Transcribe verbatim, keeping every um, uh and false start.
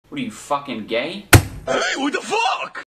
What are you, fucking gay? Hey, what the fuck?